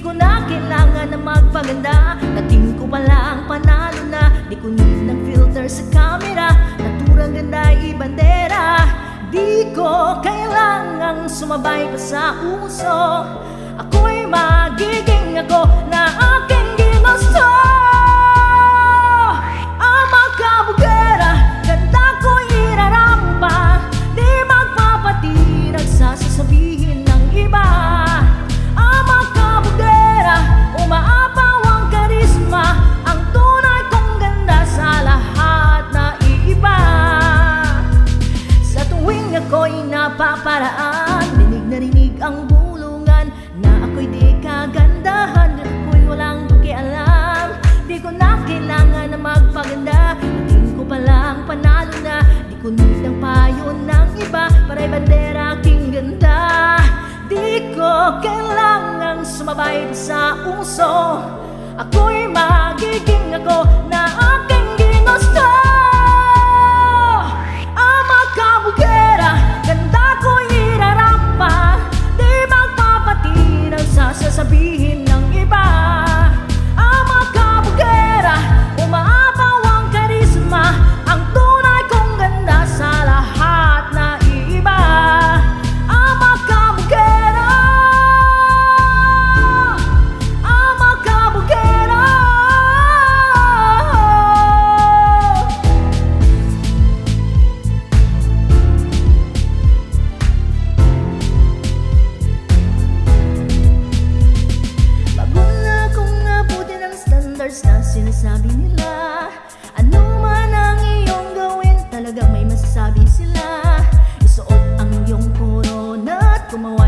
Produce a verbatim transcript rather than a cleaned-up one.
ko na kailangan na magpaganda. Dating ko palang panalo na, di ko need ng filter sa camera. Naturang ganda ibandera, di ko kailangang sumabay pa sa uso. Ako'y magiging ako na aking ginusto. Ang magkabugera, ganda ko'y irarampa. Di magpapatinag sa sasabihin ng iba. Ang magkabugera, umaapaw ang karisma. Ang tunay kong ganda sa lahat na iiba. Sa tuwing ako'y napaparaan, dinig na rinig ang bulungan na ako'y di kagandahan, at ako'y walang pakialam. Di ko na kailangan na magpaganda, dating ko palang panalo na. Di ko need ng payo ng iba, para'y bandera aking ganda. Di ko kailangang sumabay sa uso. Ako'y magiging ako na aking ginusto. Ang magkabugera, ganda ko'y irarampa. Di magpapatinag sa sasabihin ng iba. Ang magkabugera, umaapaw ang karisma. Ang tunay kong ganda sa lahat na iiba. Ang magkabugera, ang magkabugera. Bago na kung abutin ang standards na sinasabi nila, ano man ang iyong gawin, talagang may masasabi sila. Isuot ang iyong corona at gumawa